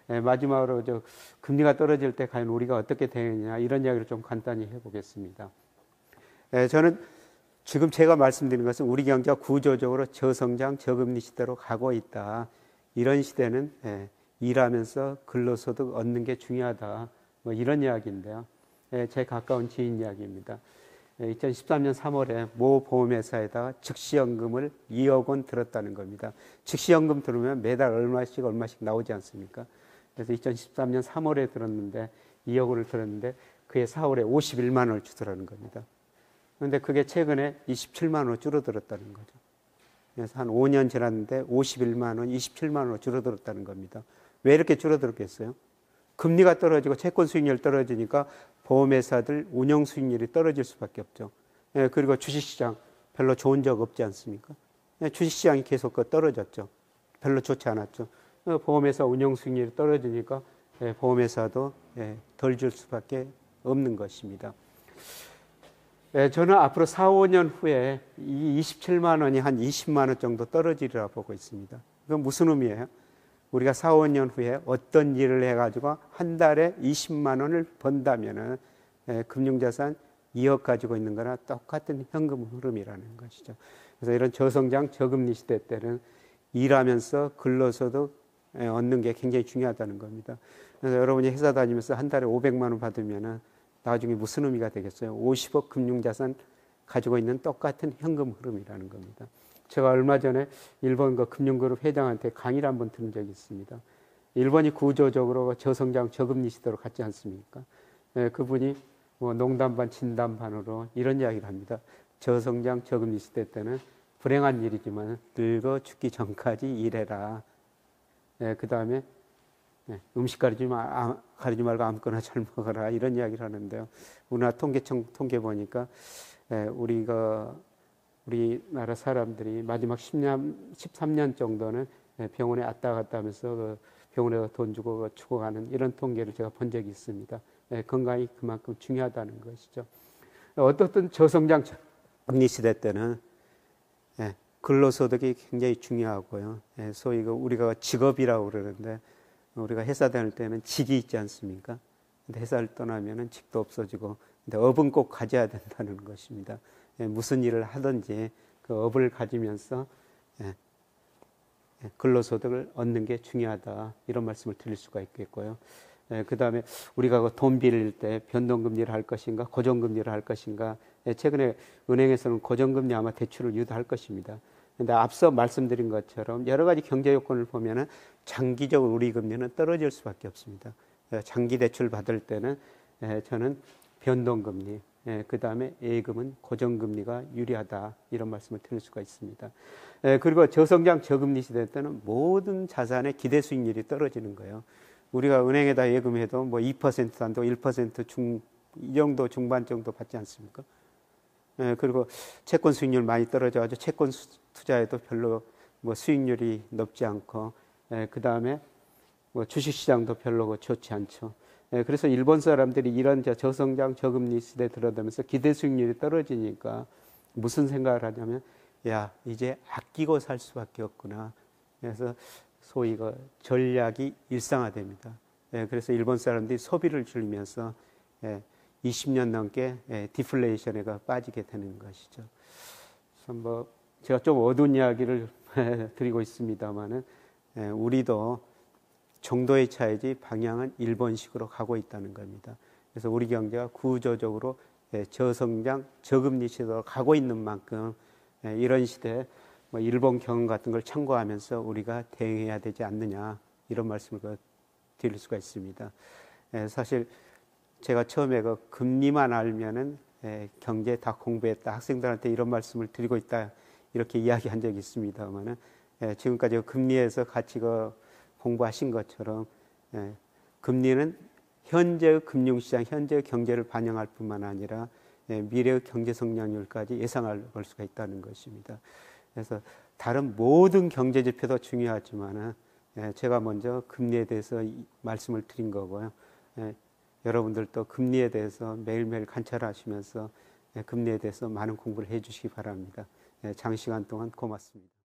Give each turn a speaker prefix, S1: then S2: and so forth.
S1: 마지막으로 금리가 떨어질 때 과연 우리가 어떻게 되느냐 이런 이야기를 좀 간단히 해보겠습니다. 저는 지금 제가 말씀드린 것은 우리 경제가 구조적으로 저성장, 저금리 시대로 가고 있다. 이런 시대는 일하면서 근로소득 얻는 게 중요하다. 뭐 이런 이야기인데요. 제 가까운 지인 이야기입니다. 2013년 3월에 모 보험회사에다가 즉시연금을 2억 원 들었다는 겁니다. 즉시연금 들으면 매달 얼마씩 나오지 않습니까? 그래서 2013년 3월에 들었는데 2억 원을 들었는데 그해 4월에 51만 원을 주더라는 겁니다. 그런데 그게 최근에 27만 원으로 줄어들었다는 거죠. 그래서 한 5년 지났는데 51만 원, 27만 원으로 줄어들었다는 겁니다. 왜 이렇게 줄어들었겠어요? 금리가 떨어지고 채권 수익률이 떨어지니까 보험회사들 운영 수익률이 떨어질 수밖에 없죠. 그리고 주식시장 별로 좋은 적 없지 않습니까? 주식시장이 계속 떨어졌죠. 별로 좋지 않았죠. 보험회사 운영 수익률이 떨어지니까 보험회사도 덜 줄 수밖에 없는 것입니다. 저는 앞으로 4, 5년 후에 이 27만 원이 한 20만 원 정도 떨어지리라 보고 있습니다. 그건 무슨 의미예요? 우리가 4, 5년 후에 어떤 일을 해가지고 한 달에 20만 원을 번다면은 금융자산 2억 가지고 있는 거나 똑같은 현금 흐름이라는 것이죠. 그래서 이런 저성장, 저금리 시대 때는 일하면서 근로소득 얻는 게 굉장히 중요하다는 겁니다. 그래서 여러분이 회사 다니면서 한 달에 500만 원 받으면은 나중에 무슨 의미가 되겠어요? 50억 금융자산 가지고 있는 똑같은 현금 흐름이라는 겁니다. 제가 얼마 전에 일본 그 금융그룹 회장한테 강의를 한번 들은 적이 있습니다. 일본이 구조적으로 저성장 저금리 시대로 갔지 않습니까? 그분이 뭐 농담 반 진담 반으로 이런 이야기를 합니다. 저성장 저금리 시대 때는 불행한 일이지만 늙어 죽기 전까지 일해라. 그 다음에 음식 가리지 말고 아무거나 잘 먹어라 이런 이야기를 하는데요. 우리나라 통계청 통계 보니까 우리나라 사람들이 마지막 13년 정도는 병원에 왔다 갔다 하면서 병원에 돈 주고 가는 이런 통계를 제가 본 적이 있습니다. 건강이 그만큼 중요하다는 것이죠. 어떻든 저성장 금리 시대 때는 근로소득이 굉장히 중요하고요. 소위 우리가 직업이라고 그러는데 우리가 회사 다닐 때는 직이 있지 않습니까? 근데 회사를 떠나면은 직도 없어지고, 근데 업은 꼭 가져야 된다는 것입니다. 무슨 일을 하든지 그 업을 가지면서 근로소득을 얻는 게 중요하다. 이런 말씀을 드릴 수가 있겠고요. 그 다음에 우리가 돈 빌릴 때 변동금리를 할 것인가, 고정금리를 할 것인가. 최근에 은행에서는 고정금리 아마 대출을 유도할 것입니다. 근데 앞서 말씀드린 것처럼 여러 가지 경제 요건을 보면은 장기적으로 우리 금리는 떨어질 수밖에 없습니다. 장기 대출 받을 때는 저는 변동금리, 그 다음에 예금은 고정금리가 유리하다. 이런 말씀을 드릴 수가 있습니다. 그리고 저성장 저금리 시대 때는 모든 자산의 기대 수익률이 떨어지는 거예요. 우리가 은행에다 예금해도 뭐 2% 안도 1% 이 정도 중반 정도 받지 않습니까? 그리고 채권 수익률 많이 떨어져가지고 채권 투자에도 별로 뭐 수익률이 높지 않고, 그 다음에 뭐 주식시장도 별로 좋지 않죠. 그래서 일본 사람들이 이런 저성장 저금리 시대에 들어가면서 기대 수익률이 떨어지니까 무슨 생각을 하냐면, 야, 이제 아끼고 살 수밖에 없구나. 그래서 소위 전략이 일상화됩니다. 그래서 일본 사람들이 소비를 줄이면서 20년 넘게 디플레이션에 빠지게 되는 것이죠. 그래서 뭐 제가 좀 어두운 이야기를 드리고 있습니다만은 우리도 정도의 차이지 방향은 일본식으로 가고 있다는 겁니다. 그래서 우리 경제가 구조적으로 저성장 저금리 시대로 가고 있는 만큼 이런 시대에 뭐 일본 경험 같은 걸 참고하면서 우리가 대응해야 되지 않느냐 이런 말씀을 드릴 수가 있습니다. 사실 제가 처음에 금리만 알면은 경제 다 공부했다, 학생들한테 이런 말씀을 드리고 있다 이렇게 이야기한 적이 있습니다만은 지금까지 금리에서 같이 공부하신 것처럼 금리는 현재의 금융시장, 현재의 경제를 반영할 뿐만 아니라 미래의 경제 성장률까지 예상할 수가 있다는 것입니다. 그래서 다른 모든 경제 지표도 중요하지만은 제가 먼저 금리에 대해서 말씀을 드린 거고요. 여러분들도 금리에 대해서 매일매일 관찰하시면서 금리에 대해서 많은 공부를 해 주시기 바랍니다. 장시간 동안 고맙습니다.